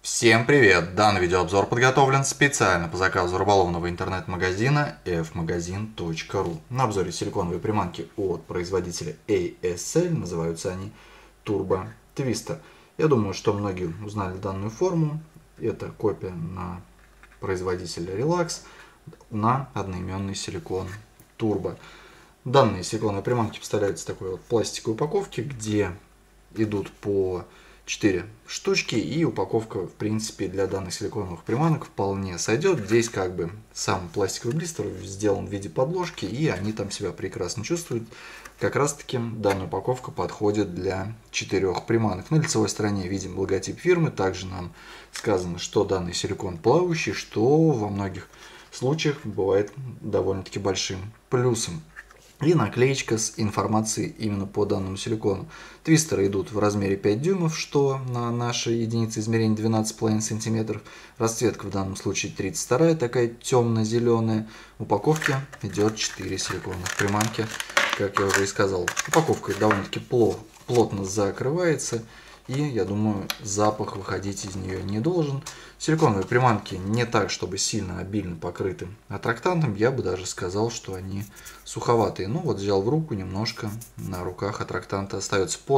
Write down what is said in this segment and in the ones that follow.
Всем привет! Данный видеообзор подготовлен специально по заказу рыболовного интернет-магазина fmagazin.ru. На обзоре силиконовые приманки от производителя ASL, называются они Turbo Twister. Я думаю, что многие узнали данную форму. Это копия на производителя Relax на одноименный силикон Turbo. Данные силиконовые приманки поставляются в такой вот пластиковой упаковке, где идут по 4 штучки, и упаковка, в принципе, для данных силиконовых приманок вполне сойдет. Здесь как бы сам пластиковый блистер сделан в виде подложки, и они там себя прекрасно чувствуют. Как раз таки данная упаковка подходит для 4 приманок. На лицевой стороне видим логотип фирмы, также нам сказано, что данный силикон плавающий, что во многих случаях бывает довольно-таки большим плюсом. И наклеечка с информацией именно по данному силикону. Твистеры идут в размере 5 дюймов, что на нашей единице измерения 12,5 см. Расцветка в данном случае 32, такая темно-зеленая. В упаковке идет 4 силиконовых приманки, как я уже и сказал. Упаковка довольно-таки плотно закрывается. И, я думаю, запах выходить из нее не должен. Силиконовые приманки не так, чтобы сильно обильно покрыты аттрактантом. Я бы даже сказал, что они суховатые. Ну вот взял в руку, немножко на руках аттрактанта остается. По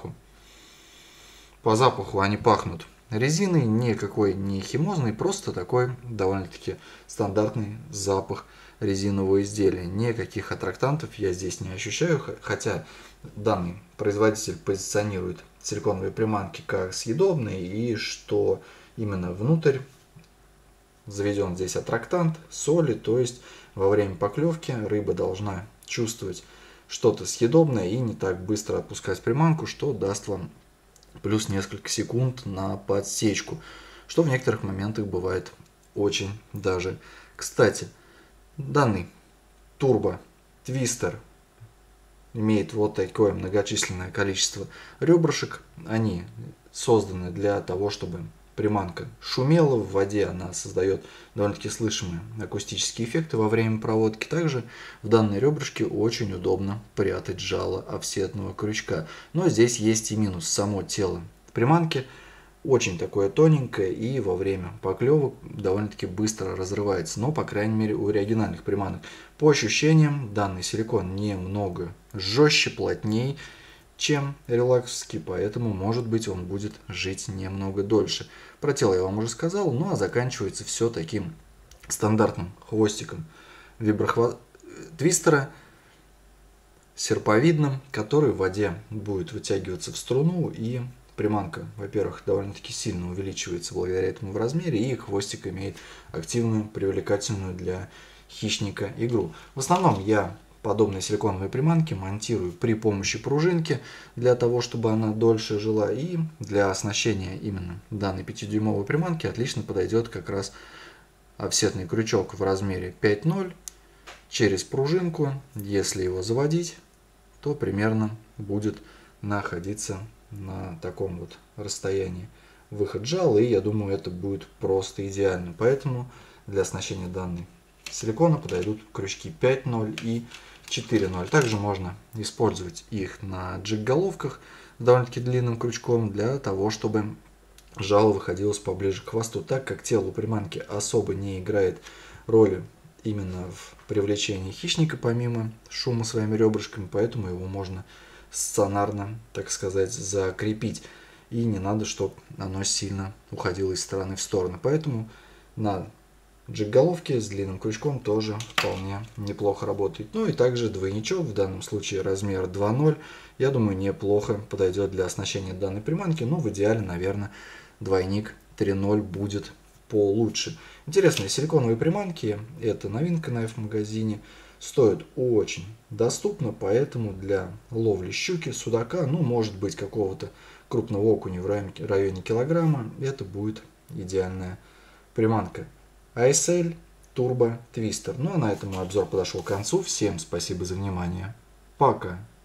запаху они пахнут резиной, никакой не химозный, просто такой довольно-таки стандартный запах резинового изделия. Никаких аттрактантов я здесь не ощущаю, хотя данный производитель позиционирует силиконовые приманки как съедобные, и что именно внутрь заведен здесь аттрактант, соли, то есть во время поклевки рыба должна чувствовать что-то съедобное и не так быстро отпускать приманку, что даст вам плюс несколько секунд на подсечку, что в некоторых моментах бывает очень даже кстати. Данный Turbo Twister имеет вот такое многочисленное количество ребрышек. Они созданы для того, чтобы приманка шумела в воде, она создает довольно-таки слышимые акустические эффекты во время проводки. Также в данной ребрышке очень удобно прятать жало офсетного крючка. Но здесь есть и минус. Само тело приманки очень такое тоненькое и во время поклевок довольно-таки быстро разрывается. Но, по крайней мере, у оригинальных приманок. По ощущениям, данный силикон немного жестче, плотней, чем релаксовский, поэтому, может быть, он будет жить немного дольше. Про тело я вам уже сказал, ну а заканчивается все таким стандартным хвостиком твистера, серповидным, который в воде будет вытягиваться в струну, и приманка, во-первых, довольно-таки сильно увеличивается благодаря этому в размере, и хвостик имеет активную, привлекательную для хищника игру. В основном я подобные силиконовые приманки монтирую при помощи пружинки, для того, чтобы она дольше жила, и для оснащения именно данной 5-дюймовой приманки отлично подойдет как раз офсетный крючок в размере 5.0 через пружинку. Если его заводить, то примерно будет находиться на таком вот расстоянии выход жала, и я думаю, это будет просто идеально. Поэтому для оснащения данной силикона подойдут крючки 5.0 и 4.0. Также можно использовать их на джиг-головках с довольно-таки длинным крючком, для того, чтобы жало выходилось поближе к хвосту, так как тело приманки особо не играет роли именно в привлечении хищника, помимо шума своими ребрышками, поэтому его можно стационарно, так сказать, закрепить. И не надо, чтобы оно сильно уходило из стороны в сторону. Поэтому на джиг-головке с длинным крючком тоже вполне неплохо работает. Ну и также двойничок, в данном случае размер 2.0, я думаю, неплохо подойдет для оснащения данной приманки. Но в идеале, наверное, двойник 3.0 будет получше. Интересные силиконовые приманки, это новинка на F-магазине, стоят очень доступно, поэтому для ловли щуки, судака, ну может быть какого-то крупного окуня в районе килограмма, это будет идеальная приманка. ASL Turbo Twister. Ну а на этом мой обзор подошел к концу. Всем спасибо за внимание. Пока.